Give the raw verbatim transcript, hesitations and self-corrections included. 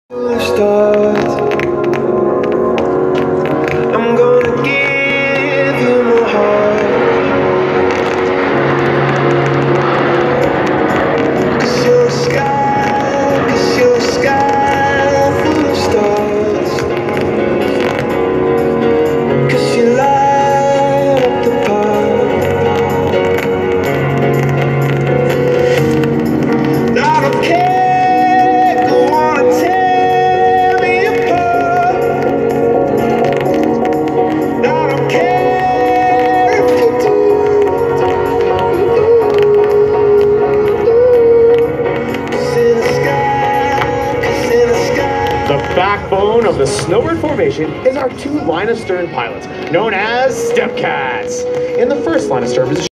I'm gonna give you my heart, 'cause you're a sky, 'cause you're a sky full of stars, 'cause you light up the path. I don't care, go on and tear me apart. I don't care if you do. 'Cause in the sky, 'cause in the sky. The backbone of the Snowbird formation is our two line of stern pilots, known as Step Cats. In the first line of stern position,